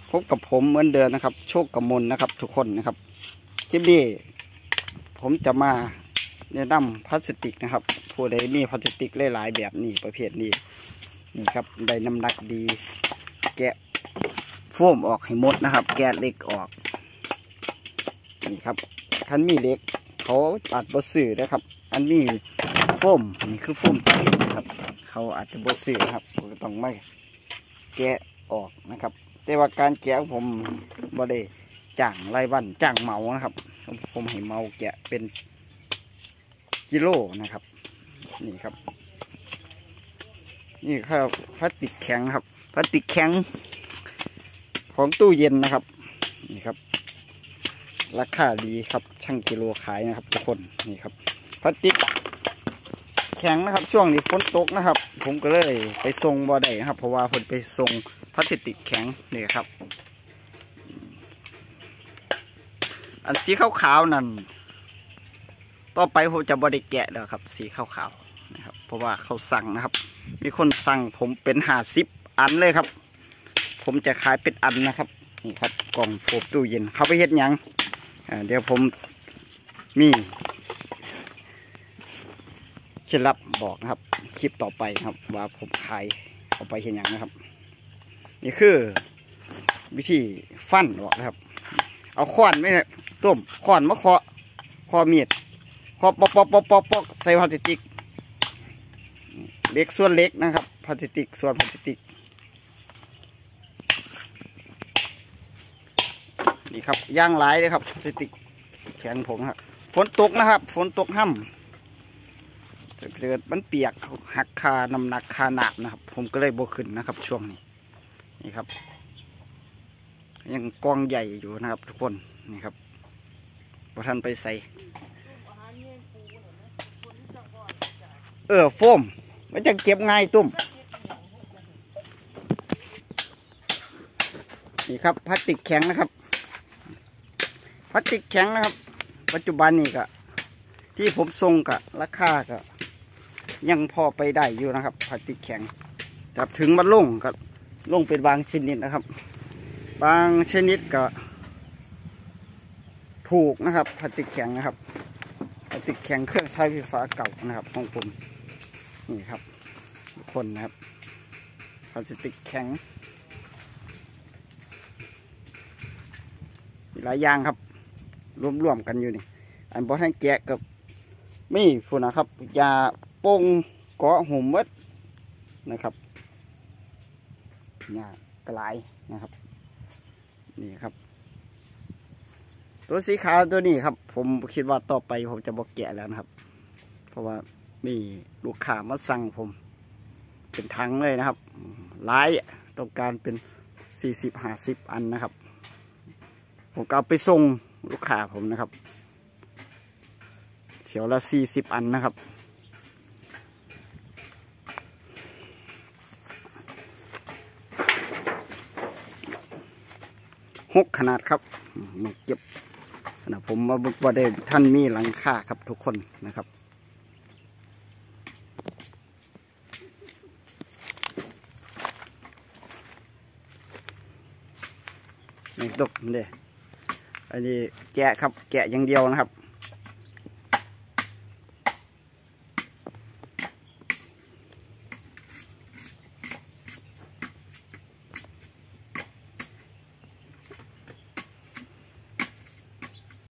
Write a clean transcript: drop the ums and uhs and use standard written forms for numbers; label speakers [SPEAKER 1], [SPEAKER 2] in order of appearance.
[SPEAKER 1] พบกับผมเหมือนเดิมนะครับโชคกมลนะครับทุกคนนะครับคลิปนี้ผมจะมาแนะนำพลาสติกนะครับผู้ใดมีพลาสติกหลายๆแบบนี้ประเภทนี้นี่ครับได้น้ำหนักดีแกะโฟมออกให้หมดนะครับแกะเหล็กออกนี่ครับคันมีเหล็กเขาอาจบ่ซื้อนะครับอันมีโฟมนี่คือโฟมตัดเหล็กนะครับเขาอาจจะบ่ซื้อครับก็ต้องไม่แกะออกนะครับแต่ว่าการแกะผมบ่ได้จ้างรายวันจ้างเหมานะครับผมให้เหมาแกะเป็นกิโลนะครับนี่ครับนี่ครับพลาสติกแข็งครับพลาสติกแข็งของตู้เย็นนะครับนี่ครับราคาดีครับช่างกิโลขายนะครับทุกคนนี่ครับพลาสติกแข็งนะครับช่วงนี้ฝนตกนะครับผมก็เลยไปส่งบ่ได้นะครับเพราะว่าผมไปส่งพลาสติกแข็งนี่ครับอันสีขาวๆนั่นต่อไปผมจะบ่ได้แกะแล้วครับสีขาวๆนะครับเพราะว่าเขาสั่งนะครับมีคนสั่งผมเป็น50 อันเลยครับผมจะขายเป็นอันนะครับนี่ครับกล่องโฟมตู้เย็นเขาไปเฮ็ดยังเดี๋ยวผมมีเคล็ดลับบอกนะครับคลิปต่อไปครับว่าผมขายเอาไปเห็นอย่างนะครับนี่คือวิธีฟันออกนะครับเอาค้อนไม่ต้มค้อนมะเคาะคอมีดเคาะปอกใส่พลาสติกเล็กส่วนเล็กนะครับพลาสติกส่วนพลาสติกนี่ครับย่างหลายเลยครับพลาสติกแข็งผมครับฝนตกนะครับฝนตกห้ำเกิดมันเปียกหักคาน้ำหนักคาหนาบนะครับผมก็เลยโบขึ้นนะครับช่วงนี้นี่ครับยังกองใหญ่อยู่นะครับทุกคนนี่ครับพอท่านไปใส่โฟมมันจะเก็บง่ายตุ้มนี่ครับพลาสติกแข็งนะครับพลาสติกแข็งนะครับปัจจุบันนี่ก็ที่ผมส่งกับราคาก็ยังพอไปได้อยู่นะครับพลาสติกแข็งแต่ถึงมันลงก็ลงเป็นบางชนิดนะครับบางชนิดก็ถูกนะครับพลาสติกแข็งนะครับพลาสติกแข็งเครื่องใช้ไฟฟ้าเก่านะครับของผมนี่ครับทุกคนนะครับพลาสติกแข็งหลายอย่างครับรวมกันอยู่นี่อันบอให้แกะกับมีพูดนะครับยาโป่งเกาะหุ่มมัดนะครับยากระไรนะครับนี่ครับตัวสีขาวตัวนี้ครับผมคิดว่าต่อไปผมจะบอกแกะแล้วนะครับเพราะว่ามีลูกค้ามาสั่งผมเป็นถังเลยนะครับหลายต้องการเป็น40-50 อันนะครับผมก็เอาไปส่งลูกค้าผมนะครับเที่ยวละ40 อันนะครับ6 ขนาดครับมาเก็บนะผมมาบุกประเด็นท่านมีหลังคาครับทุกคนนะครับนี่ดกเด้อันนี้แกะครับแกะอย่างเดียวนะครับ